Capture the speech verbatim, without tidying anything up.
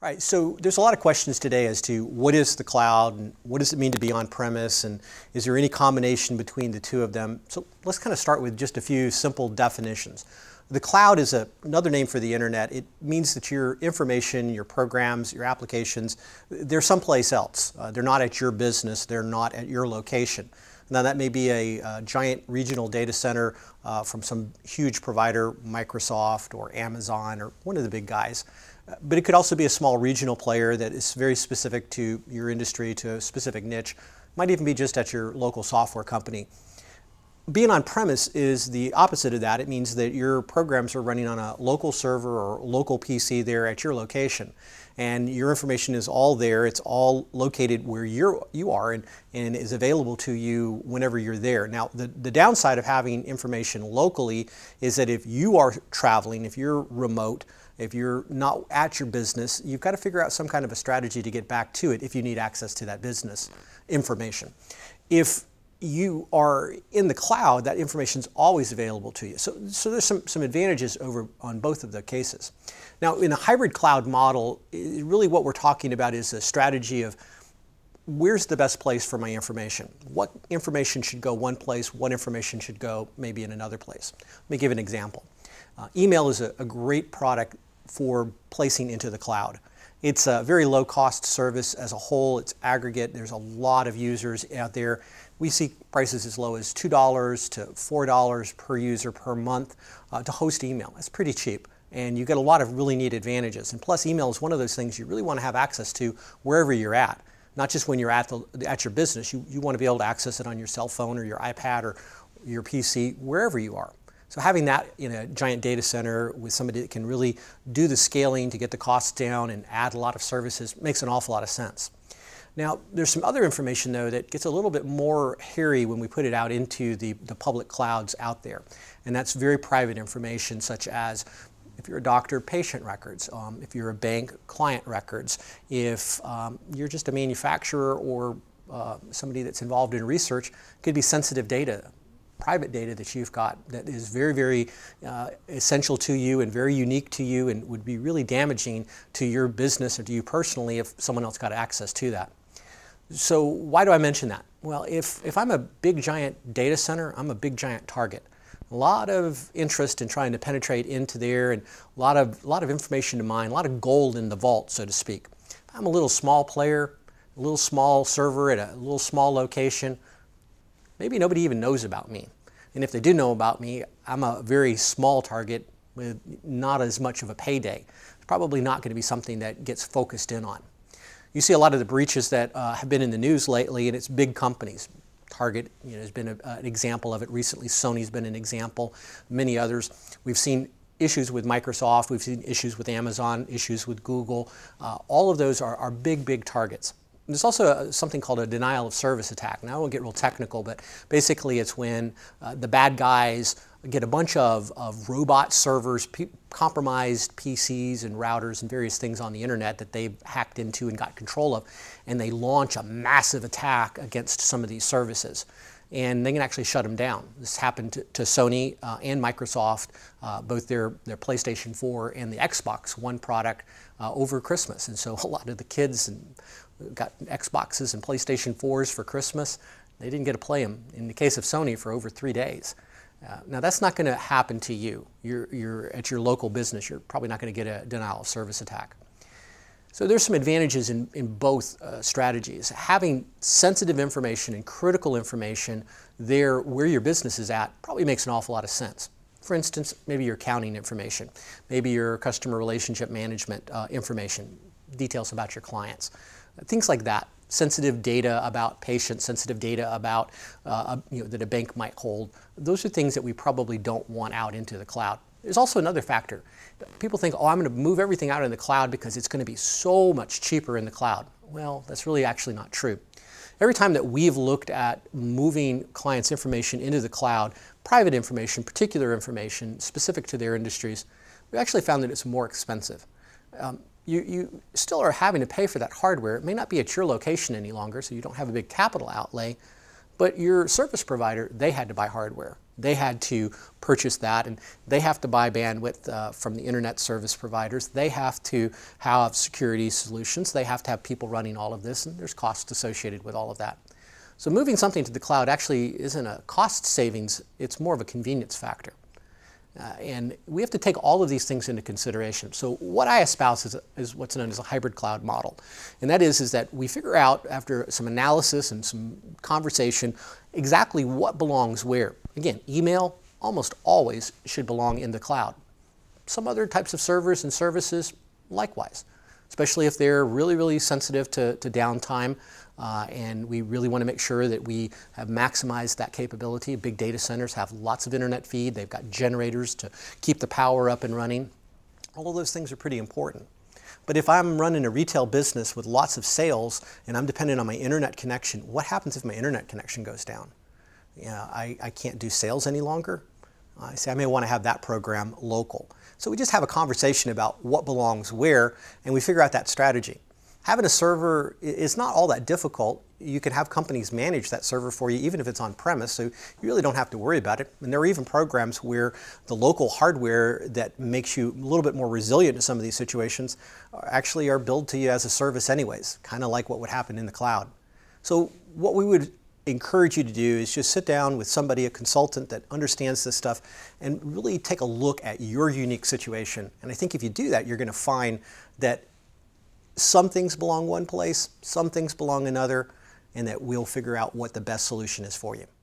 Right, so there's a lot of questions today as to what is the cloud and what does it mean to be on-premise, and is there any combination between the two of them? So let's kind of start with just a few simple definitions. The cloud is a, another name for the internet. It means that your information, your programs, your applications, they're someplace else. Uh, they're not at your business, they're not at your location. Now that may be a, a giant regional data center uh, from some huge provider, Microsoft or Amazon or one of the big guys. Uh, but it could also be a small regional player that is very specific to your industry, to a specific niche. Might even be just at your local software company. Being on-premise is the opposite of that. It means that your programs are running on a local server or local P C there at your location. And your information is all there. It's all located where you're, you are and, and is available to you whenever you're there. Now, the, the downside of having information locally is that if you are traveling, if you're remote, if you're not at your business, you've got to figure out some kind of a strategy to get back to it if you need access to that business information. If you are in the cloud, that information is always available to you. So, so there's some, some advantages over on both of the cases. Now, in a hybrid cloud model, really what we're talking about is a strategy of where's the best place for my information? What information should go one place? What information should go maybe in another place? Let me give an example. Uh, email is a, a great product for placing into the cloud. It's a very low-cost service as a whole. It's aggregate. There's a lot of users out there. We see prices as low as two dollars to four dollars per user per month uh, to host email. That's pretty cheap, and you get a lot of really neat advantages. And plus, email is one of those things you really want to have access to wherever you're at, not just when you're at, the, at your business. You, you want to be able to access it on your cell phone or your iPad or your P C, wherever you are. So having that in a giant data center with somebody that can really do the scaling to get the costs down and add a lot of services makes an awful lot of sense. Now, there's some other information, though, that gets a little bit more hairy when we put it out into the, the public clouds out there. And that's very private information, such as if you're a doctor, patient records, um, if you're a bank, client records, if um, you're just a manufacturer or uh, somebody that's involved in research, it could be sensitive data. Private data that you've got that is very, very uh, essential to you and very unique to you and would be really damaging to your business or to you personally if someone else got access to that. So why do I mention that? Well, if, if I'm a big giant data center, I'm a big giant target. A lot of interest in trying to penetrate into there and a lot of, a lot of information to mine, a lot of gold in the vault, so to speak. If I'm a little small player, a little small server at a little small location, maybe nobody even knows about me. And if they do know about me, I'm a very small target with not as much of a payday. It's probably not going to be something that gets focused in on. You see a lot of the breaches that uh, have been in the news lately, and it's big companies. Target, you know, has been a, uh, an example of it recently. Sony's been an example. Many others. We've seen issues with Microsoft. We've seen issues with Amazon, issues with Google. Uh, all of those are, are big, big targets. There's also a, something called a denial of service attack. Now I won't get real technical, but basically it's when uh, the bad guys get a bunch of, of robot servers, pe compromised P Cs and routers and various things on the internet that they've hacked into and got control of, and they launch a massive attack against some of these services. And they can actually shut them down. This happened to, to Sony uh, and Microsoft, uh, both their, their PlayStation four and the Xbox One product uh, over Christmas. And so a lot of the kids and got Xboxes and PlayStation fours for Christmas. They didn't get to play them, in the case of Sony, for over three days. Uh, now that's not going to happen to you. You're, you're at your local business. You're probably not going to get a denial of service attack. So there's some advantages in, in both uh, strategies. Having sensitive information and critical information there where your business is at probably makes an awful lot of sense. For instance, maybe your accounting information, maybe your customer relationship management uh, information, details about your clients, things like that. Sensitive data about patients, sensitive data about uh, you know, that a bank might hold. Those are things that we probably don't want out into the cloud. There's also another factor. People think, oh, I'm going to move everything out in the cloud because it's going to be so much cheaper in the cloud. Well, that's really actually not true. Every time that we've looked at moving clients' information into the cloud, private information, particular information, specific to their industries, we actually found that it's more expensive. Um, you, you still are having to pay for that hardware. It may not be at your location any longer, so you don't have a big capital outlay, but your service provider, they had to buy hardware. They had to purchase that, and they have to buy bandwidth uh, from the internet service providers. They have to have security solutions. They have to have people running all of this, and there's costs associated with all of that. So moving something to the cloud actually isn't a cost savings, it's more of a convenience factor. Uh, and we have to take all of these things into consideration. So what I espouse is, is what's known as a hybrid cloud model. And that is, is that we figure out, after some analysis and some conversation, exactly what belongs where. Again, email almost always should belong in the cloud. Some other types of servers and services, likewise, especially if they're really, really sensitive to, to downtime. Uh, and we really want to make sure that we have maximized that capability. Big data centers have lots of internet feed. They've got generators to keep the power up and running. All of those things are pretty important. But if I'm running a retail business with lots of sales and I'm dependent on my internet connection, what happens if my internet connection goes down? Yeah, I, I can't do sales any longer. I say I may want to have that program local. So we just have a conversation about what belongs where, and we figure out that strategy. Having a server is not all that difficult. You can have companies manage that server for you, even if it's on premise, so you really don't have to worry about it. And there are even programs where the local hardware that makes you a little bit more resilient to some of these situations actually are billed to you as a service anyways, kind of like what would happen in the cloud. So what we would encourage you to do is just sit down with somebody, a consultant that understands this stuff, and really take a look at your unique situation. And I think if you do that, you're going to find that some things belong one place, some things belong another, and that we'll figure out what the best solution is for you.